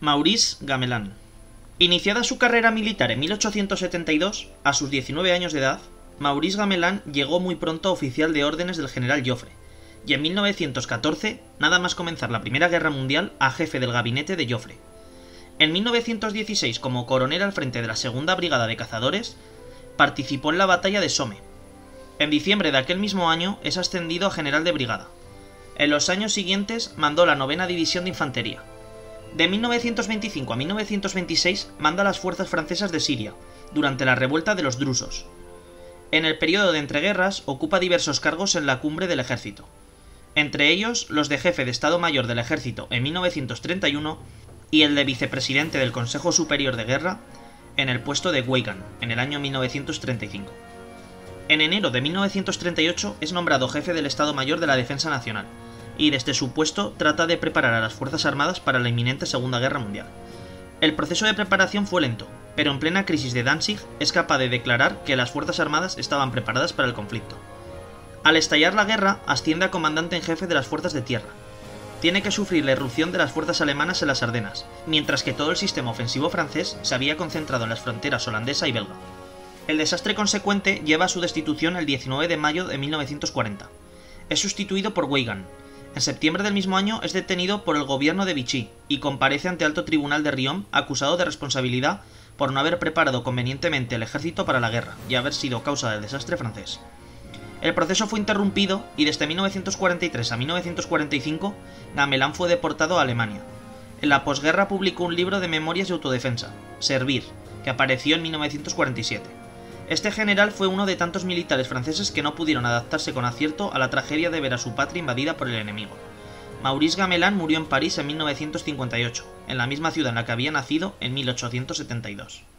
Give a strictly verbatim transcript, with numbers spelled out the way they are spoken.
Maurice Gamelin. Iniciada su carrera militar en mil ochocientos setenta y dos, a sus diecinueve años de edad, Maurice Gamelin llegó muy pronto a oficial de órdenes del general Joffre, y en mil novecientos catorce, nada más comenzar la Primera Guerra Mundial, a jefe del gabinete de Joffre. En mil novecientos dieciséis, como coronel al frente de la Segunda Brigada de Cazadores, participó en la batalla de Somme. En diciembre de aquel mismo año es ascendido a general de brigada. En los años siguientes mandó la novena División de Infantería. De mil novecientos veinticinco a mil novecientos veintiséis manda las fuerzas francesas de Siria, durante la revuelta de los drusos. En el periodo de entreguerras ocupa diversos cargos en la cumbre del ejército, entre ellos los de jefe de Estado Mayor del Ejército en mil novecientos treinta y uno y el de vicepresidente del Consejo Superior de Guerra en el puesto de Weygand en el año mil novecientos treinta y cinco. En enero de mil novecientos treinta y ocho es nombrado jefe del Estado Mayor de la Defensa Nacional, y desde su puesto trata de preparar a las Fuerzas Armadas para la inminente Segunda Guerra Mundial. El proceso de preparación fue lento, pero en plena crisis de Danzig es capaz de declarar que las Fuerzas Armadas estaban preparadas para el conflicto. Al estallar la guerra, asciende a comandante en jefe de las fuerzas de tierra. Tiene que sufrir la irrupción de las fuerzas alemanas en las Ardenas, mientras que todo el sistema ofensivo francés se había concentrado en las fronteras holandesa y belga. El desastre consecuente lleva a su destitución el diecinueve de mayo de mil novecientos cuarenta. Es sustituido por Weygand. En septiembre del mismo año es detenido por el gobierno de Vichy y comparece ante Alto Tribunal de Riom acusado de responsabilidad por no haber preparado convenientemente el ejército para la guerra y haber sido causa del desastre francés. El proceso fue interrumpido y desde mil novecientos cuarenta y tres a mil novecientos cuarenta y cinco Gamelin fue deportado a Alemania. En la posguerra publicó un libro de memorias de autodefensa, Servir, que apareció en mil novecientos cuarenta y siete. Este general fue uno de tantos militares franceses que no pudieron adaptarse con acierto a la tragedia de ver a su patria invadida por el enemigo. Maurice Gamelin murió en París en mil novecientos cincuenta y ocho, en la misma ciudad en la que había nacido en mil ochocientos setenta y dos.